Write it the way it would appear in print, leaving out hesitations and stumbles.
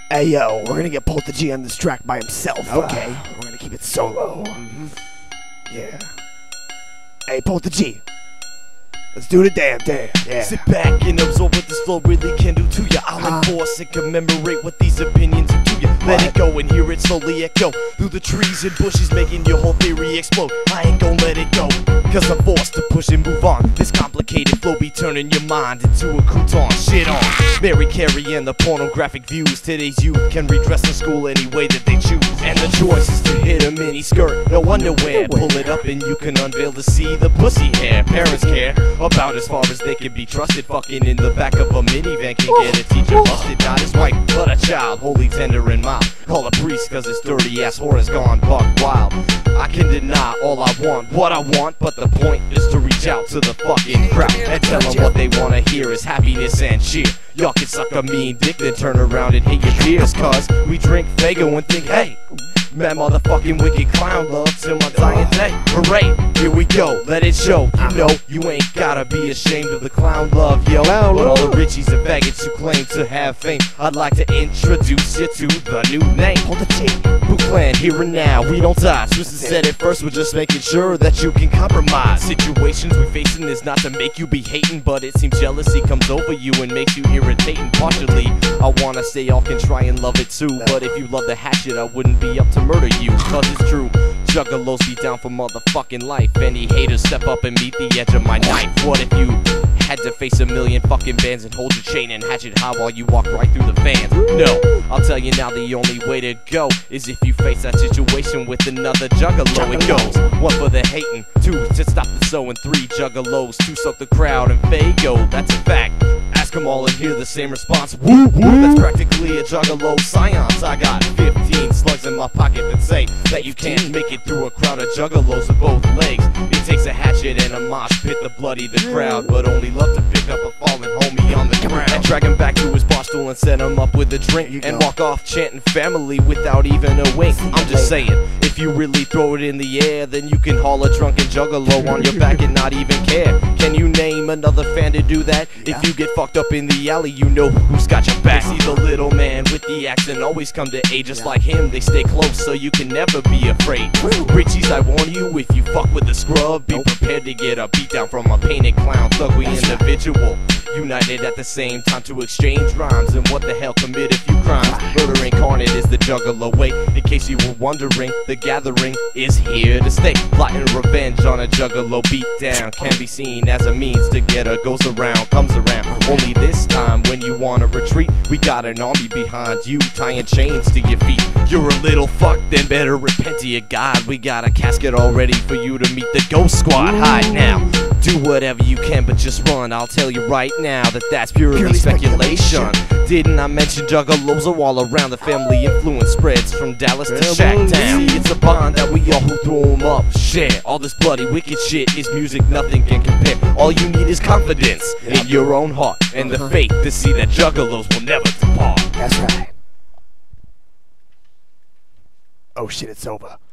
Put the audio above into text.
Hey yo, we're gonna get Bolt the G on this track by himself. Okay. We're gonna keep it solo. Yeah. Hey, Bolt the G. Let's do the damn thing. Yeah. Sit back and absorb what this flow really can do to you. I'll enforce and commemorate what these opinions do to you. Let it go and hear it slowly echo through the trees and bushes, making your whole theory explode. I ain't gon' let it go, cause I'm forced to push and move on. This complicated flow be turning your mind into a crouton. Shit on Mary Carey and the pornographic views. Today's youth can redress in school any way that they choose, and the choice is to hit a mini skirt, no underwear. Pull it up and you can unveil to see the pussy hair. Parents care about as far as they can be trusted. Fucking in the back of a minivan can get a teacher busted. Not his wife, but a child, wholly tender and mild. Call a priest cause his dirty ass whore has gone buck wild. I can deny all I want, what I want, but the point is to reach out to the fucking crowd and tell them what they wanna hear is happiness and cheer. Y'all can suck a mean dick, then turn around and hate your peers, cause we drink Fago and think, hey, man, motherfucking wicked clown love till my dying day. Hooray, here we go, let it show. You know, you ain't gotta be ashamed of the clown love, yo. But all the richies and faggots who claim to have fame, I'd like to introduce you to the new name. Hold the G, Boot Clan, here and now, we don't die. Twisted said it first, we're just making sure that you can compromise. Situations we facing is not to make you be hating, but it seems jealousy comes over you and makes you irritating. Partially, I wanna say y'all can try and love it too, but if you love the hatchet, I wouldn't be up to murder you, cause it's true. Juggalos be down for motherfucking life. Any haters step up and meet the edge of my knife. What if you had to face a million fucking bands and hold your chain and hatchet high while you walk right through the fans? No, I'll tell you now, the only way to go is if you face that situation with another juggalo. It goes 1 for the hating, 2 to stop the sowing, 3 juggalos to soak the crowd and Fago. That's a fact. Ask them all and hear the same response. Woo woo. That's practically a juggalo science. I got 15 slugs in my pocket that say that you can't make it through a crowd of juggalos with both legs. It takes a hatchet and a mosh pit to bloody the crowd, but only love to pick up a fallen homie on the ground and drag him back to his bar stool and set him up with a drink and walk off chanting family without even a wink. I'm just saying, if you really throw it in the air, then you can haul a drunken juggalo on your back and not even care. Can you name another fan to do that? If you get fucked up in the alley, you know who's got your back. See the little man with the accent always come to aid. Just like him, they stay close so you can never be afraid. Richies, I warn you, if you fuck with a scrub, be prepared to get a beat down from a painted clown, thugly individual. United at the same time to exchange rhymes, and what the hell commit a few crimes. Murder incarnate is the juggalo way. In case you were wondering, the gathering is here to stay. Plotting revenge on a juggalo beat down can be seen as a means to get a goes around, comes around. Only this time when you wanna retreat, we got an army behind you, tying chains to your feet. You're a little fuck, then better repent to your God. We got a casket all ready for you to meet the ghost squad. Hide now, do whatever you can, but just run. I'll tell you right now that that's purely speculation. Didn't I mention juggalos are all around? The family influence spreads from Dallas to Shacktown. See, it's a bond that we all who throw 'em up share. All this bloody wicked shit is music nothing can compare. All you need is confidence in your own heart and the faith to see that juggalos will never depart. That's right. Oh shit, it's over.